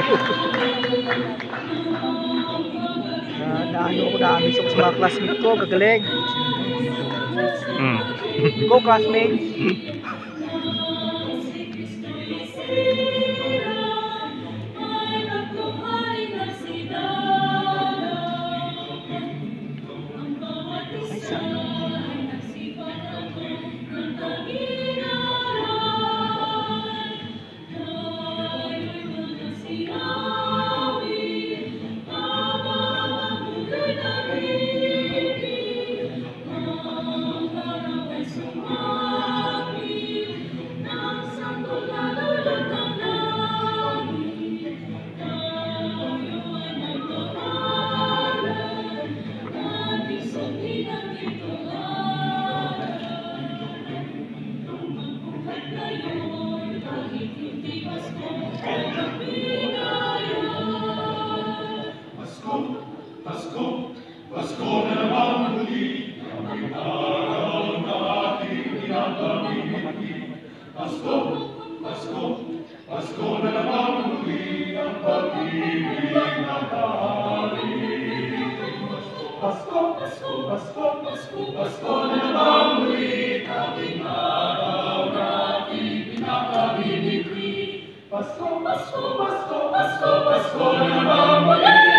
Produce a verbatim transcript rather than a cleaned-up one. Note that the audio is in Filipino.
Na, naano ko, na-amiss ako sa mga classmate ko, gagaling. Hmm. Go classmates! Pasko, Pasko na naman muli, ang araw na ating pinagpamimiti. Pasko, Pasko, Pasko na naman muli, ang pag-ibig na tahaling. Pasko, Pasko, Pasko, Pasko, Pasko na naman muli, ating araw na ating pinagpamimiti. Pasko, Pasko, Pasko, Pasko, Pasko na naman muli.